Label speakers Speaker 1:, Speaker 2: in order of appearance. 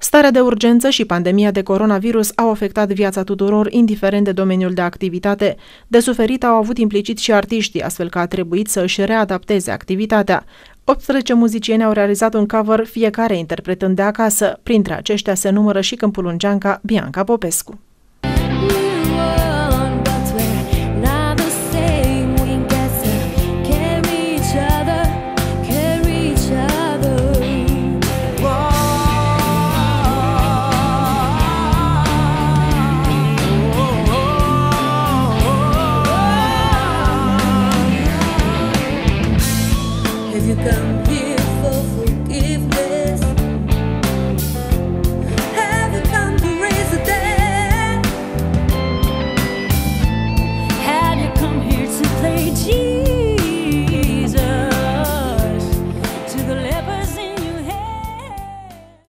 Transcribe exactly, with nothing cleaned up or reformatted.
Speaker 1: Starea de urgență și pandemia de coronavirus au afectat viața tuturor, indiferent de domeniul de activitate. De suferit au avut implicit și artiștii, astfel că a trebuit să își readapteze activitatea. optsprezece muzicieni au realizat un cover, fiecare interpretând de acasă. Printre aceștia se numără și câmpulungeanca Bianca Popescu.